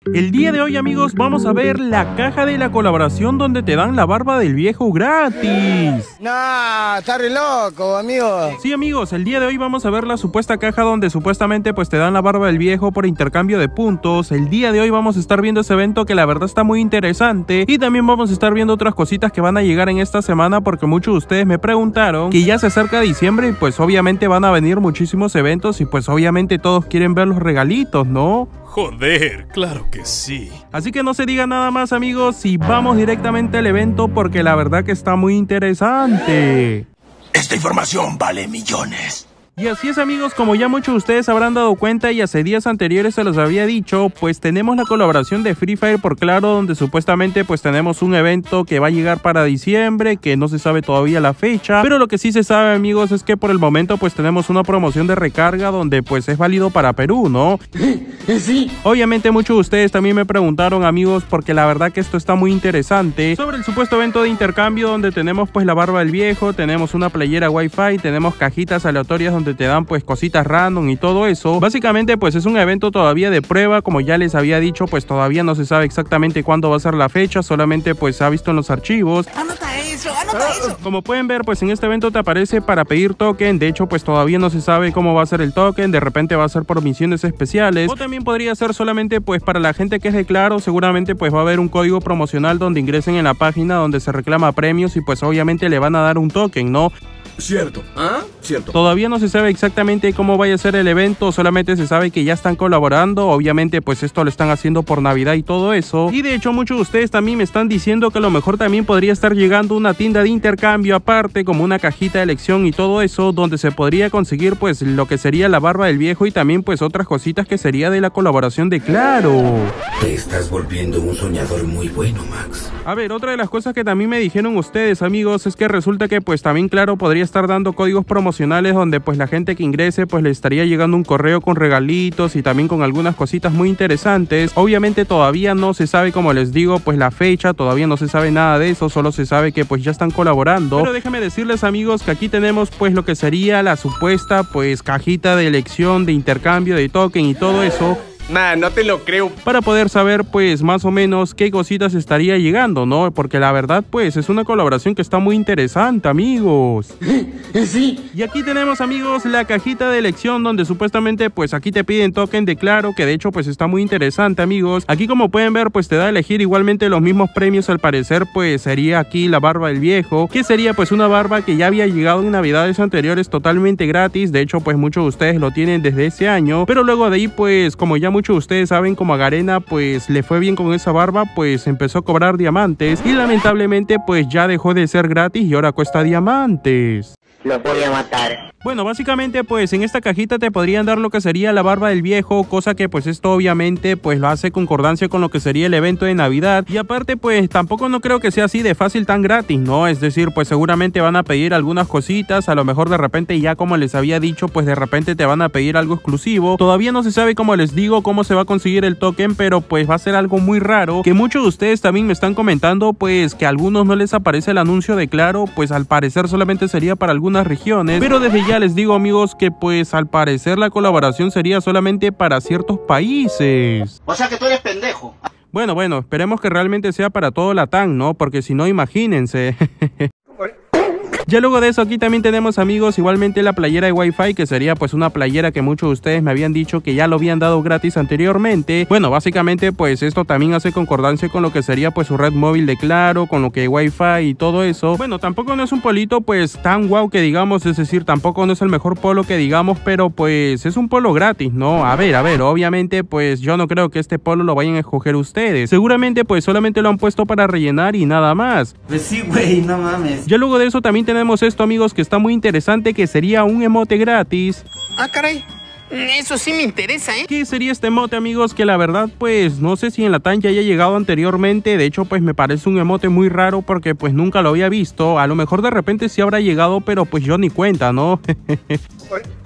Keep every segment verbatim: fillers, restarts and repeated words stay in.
El día de hoy, amigos, vamos a ver la caja de la colaboración donde te dan la barba del viejo gratis. Nah, está re loco, amigo. Sí, amigos, el día de hoy vamos a ver la supuesta caja donde supuestamente pues te dan la barba del viejo por intercambio de puntos. El día de hoy vamos a estar viendo ese evento que la verdad está muy interesante, y también vamos a estar viendo otras cositas que van a llegar en esta semana, porque muchos de ustedes me preguntaron que ya se acerca diciembre y pues obviamente van a venir muchísimos eventos y pues obviamente todos quieren ver los regalitos, ¿no? Joder, claro que sí. Así que no se diga nada más, amigos, y vamos directamente al evento porque la verdad que está muy interesante. Esta información vale millones. Y así es, amigos, como ya muchos de ustedes habrán dado cuenta y hace días anteriores se los había dicho, pues tenemos la colaboración de Free Fire por Claro, donde supuestamente pues tenemos un evento que va a llegar para diciembre, que no se sabe todavía la fecha, pero lo que sí se sabe, amigos, es que por el momento pues tenemos una promoción de recarga donde pues es válido para Perú, ¿no? Sí. Obviamente muchos de ustedes también me preguntaron, amigos, porque la verdad que esto está muy interesante, sobre el supuesto evento de intercambio donde tenemos pues la barba del viejo, tenemos una playera Wi-Fi, tenemos cajitas aleatorias donde te dan pues cositas random y todo eso. Básicamente pues es un evento todavía de prueba, como ya les había dicho, pues todavía no se sabe exactamente cuándo va a ser la fecha, solamente pues se ha visto en los archivos. Anota eso, anota eso. Como pueden ver, pues en este evento te aparece para pedir token. De hecho pues todavía no se sabe cómo va a ser el token, de repente va a ser por misiones especiales, o también podría ser solamente pues para la gente que es de Claro. Seguramente pues va a haber un código promocional donde ingresen en la página donde se reclama premios y pues obviamente le van a dar un token, ¿no? Cierto, ¿ah? Cierto. Todavía no se sabe exactamente cómo vaya a ser el evento, solamente se sabe que ya están colaborando. Obviamente pues esto lo están haciendo por Navidad y todo eso, y de hecho muchos de ustedes también me están diciendo que a lo mejor también podría estar llegando una tienda de intercambio aparte, como una cajita de elección y todo eso, donde se podría conseguir pues lo que sería la barba del viejo y también pues otras cositas que sería de la colaboración de Claro. Te estás volviendo un soñador muy bueno, Max. A ver, otra de las cosas que también me dijeron ustedes, amigos, es que resulta que pues también Claro podría estar dando códigos promocionales donde pues la gente que ingrese pues le estaría llegando un correo con regalitos y también con algunas cositas muy interesantes. Obviamente todavía no se sabe, como les digo, pues la fecha, todavía no se sabe nada de eso, solo se sabe que pues ya están colaborando. Pero déjenme decirles, amigos, que aquí tenemos pues lo que sería la supuesta pues cajita de elección, de intercambio de token y todo eso. Nah, no te lo creo. Para poder saber pues más o menos qué cositas estaría llegando, ¿no? Porque la verdad pues es una colaboración que está muy interesante, amigos. Sí. Y aquí tenemos, amigos, la cajita de elección donde supuestamente pues aquí te piden token de Claro, que de hecho pues está muy interesante, amigos. Aquí, como pueden ver, pues te da a elegir igualmente los mismos premios. Al parecer pues sería aquí la barba del viejo, que sería pues una barba que ya había llegado en navidades anteriores totalmente gratis. De hecho pues muchos de ustedes lo tienen desde ese año, pero luego de ahí pues como ya muchos de ustedes saben, como a Garena pues le fue bien con esa barba, pues empezó a cobrar diamantes y lamentablemente pues ya dejó de ser gratis y ahora cuesta diamantes. Lo voy a matar. Bueno, básicamente pues en esta cajita te podrían dar lo que sería la barba del viejo, cosa que pues esto obviamente pues lo hace concordancia con lo que sería el evento de Navidad, y aparte pues tampoco no creo que sea así de fácil tan gratis, ¿no? Es decir, pues seguramente van a pedir algunas cositas, a lo mejor de repente ya, como les había dicho, pues de repente te van a pedir algo exclusivo. Todavía no se sabe, como les digo, cómo se va a conseguir el token, pero pues va a ser algo muy raro, que muchos de ustedes también me están comentando pues que a algunos no les aparece el anuncio de Claro, pues al parecer solamente sería para algunas regiones, pero desde ya les digo, amigos, que pues al parecer la colaboración sería solamente para ciertos países. O sea que tú eres pendejo. Bueno, bueno, esperemos que realmente sea para todo Latam, ¿no? Porque si no, imagínense. Ya luego de eso, aquí también tenemos, amigos, igualmente la playera de Wi-Fi, que sería pues una playera que muchos de ustedes me habían dicho que ya lo habían dado gratis anteriormente. Bueno, básicamente pues esto también hace concordancia con lo que sería pues su red móvil de Claro, con lo que Wi-Fi y todo eso. Bueno, tampoco no es un polito pues tan guau que digamos, es decir, tampoco no es el mejor polo que digamos, pero pues es un polo gratis, ¿no? A ver, a ver, obviamente pues yo no creo que este polo lo vayan a escoger ustedes. Seguramente pues solamente lo han puesto para rellenar y nada más. Pues sí, güey, no mames. Ya luego de eso también tenemos Tenemos esto, amigos, que está muy interesante, que sería un emote gratis. Ah, caray. Eso sí me interesa, ¿eh? ¿Qué sería este emote, amigos? Que la verdad, pues, no sé si en Latam ya haya llegado anteriormente. De hecho, pues, me parece un emote muy raro porque, pues, nunca lo había visto. A lo mejor de repente sí habrá llegado, pero, pues, yo ni cuenta, ¿no?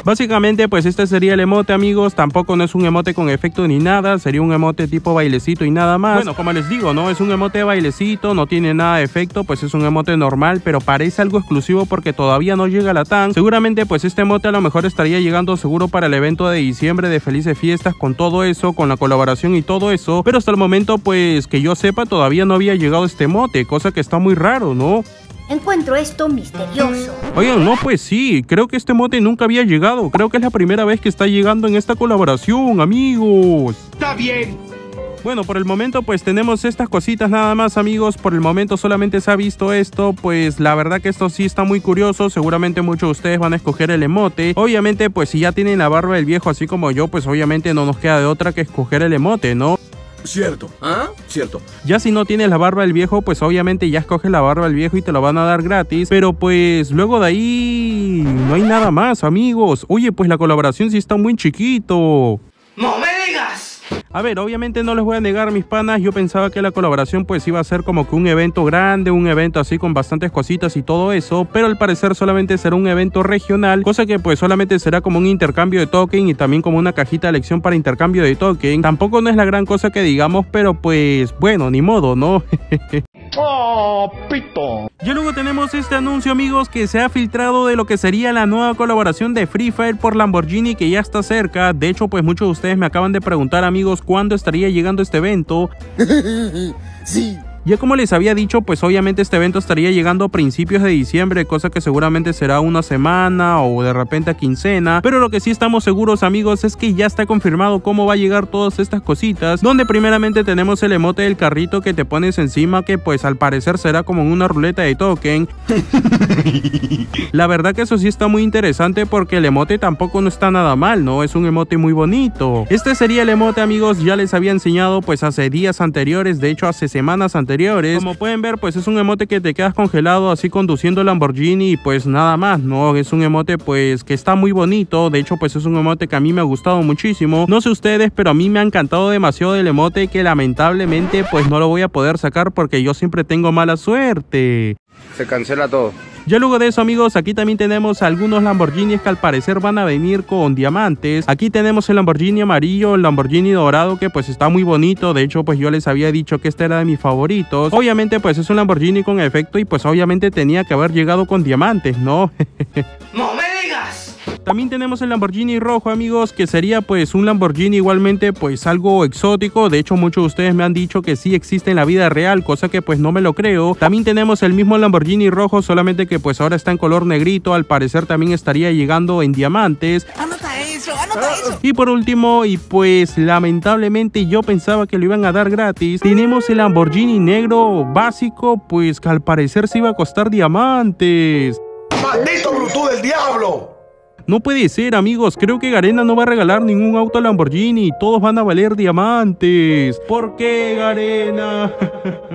Básicamente pues este sería el emote, amigos. Tampoco no es un emote con efecto ni nada, sería un emote tipo bailecito y nada más. Bueno, como les digo, no es un emote de bailecito, no tiene nada de efecto, pues es un emote normal, pero parece algo exclusivo porque todavía no llega a la T A N. Seguramente pues este emote a lo mejor estaría llegando seguro para el evento de diciembre de Felices Fiestas, con todo eso, con la colaboración y todo eso, pero hasta el momento pues que yo sepa todavía no había llegado este emote, cosa que está muy raro, ¿no? Encuentro esto misterioso. Oigan, no, pues sí, creo que este emote nunca había llegado. Creo que es la primera vez que está llegando en esta colaboración, amigos. Está bien. Bueno, por el momento pues tenemos estas cositas nada más, amigos. Por el momento solamente se ha visto esto. Pues la verdad que esto sí está muy curioso. Seguramente muchos de ustedes van a escoger el emote. Obviamente pues si ya tienen la barba del viejo así como yo, pues obviamente no nos queda de otra que escoger el emote, ¿no? Cierto. ¿Ah? Cierto. Ya si no tienes la barba del viejo, pues obviamente ya escoges la barba del viejo y te lo van a dar gratis. Pero pues luego de ahí no hay nada más, amigos. Oye, pues la colaboración sí está muy chiquito. ¡No me digas! A ver, obviamente no les voy a negar, mis panas, yo pensaba que la colaboración pues iba a ser como que un evento grande, un evento así con bastantes cositas y todo eso, pero al parecer solamente será un evento regional, cosa que pues solamente será como un intercambio de token y también como una cajita de elección para intercambio de token. Tampoco no es la gran cosa que digamos, pero pues bueno, ni modo, ¿no? Oh, pito. Ya luego tenemos este anuncio, amigos, que se ha filtrado de lo que sería la nueva colaboración de Free Fire por Lamborghini, que ya está cerca. De hecho, pues muchos de ustedes me acaban de preguntar, amigos, cuándo estaría llegando este evento. Sí. Ya como les había dicho, pues obviamente este evento estaría llegando a principios de diciembre, cosa que seguramente será una semana o de repente a quincena, pero lo que sí estamos seguros, amigos, es que ya está confirmado cómo va a llegar todas estas cositas, donde primeramente tenemos el emote del carrito que te pones encima, que pues al parecer será como una ruleta de token. La verdad que eso sí está muy interesante porque el emote tampoco no está nada mal, ¿no? Es un emote muy bonito. Este sería el emote, amigos, ya les había enseñado pues hace días anteriores, de hecho hace semanas anteriores. Como pueden ver, pues es un emote que te quedas congelado así conduciendo el Lamborghini y pues nada más, ¿no? Es un emote pues que está muy bonito. De hecho, pues es un emote que a mí me ha gustado muchísimo. No sé ustedes, pero a mí me ha encantado demasiado el emote, que lamentablemente pues no lo voy a poder sacar porque yo siempre tengo mala suerte. Se cancela todo. Ya luego de eso, amigos, aquí también tenemos algunos Lamborghinis que al parecer van a venir con diamantes. Aquí tenemos el Lamborghini amarillo, el Lamborghini dorado, que pues está muy bonito. De hecho, pues yo les había dicho que este era de mis favoritos. Obviamente, pues es un Lamborghini con efecto y pues obviamente tenía que haber llegado con diamantes, ¿no? ¡No me digas! También tenemos el Lamborghini rojo, amigos, que sería pues un Lamborghini igualmente pues algo exótico. De hecho, muchos de ustedes me han dicho que sí existe en la vida real, cosa que pues no me lo creo. También tenemos el mismo Lamborghini rojo, solamente que pues ahora está en color negrito. Al parecer también estaría llegando en diamantes. ¡Anota eso! ¡Anota eso! Y por último, y pues lamentablemente yo pensaba que lo iban a dar gratis, tenemos el Lamborghini negro básico, pues que al parecer se iba a costar diamantes. ¡Maldito Bluetooth del diablo! No puede ser, amigos, creo que Garena no va a regalar ningún auto Lamborghini, todos van a valer diamantes. ¿Por qué, Garena?